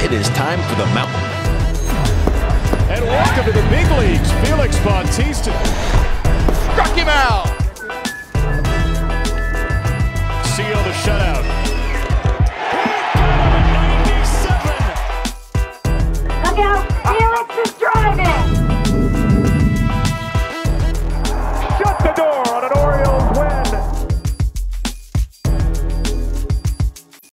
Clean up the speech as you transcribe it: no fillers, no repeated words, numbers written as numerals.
it is time for the mountain. And welcome to the big leagues, Felix Bautista.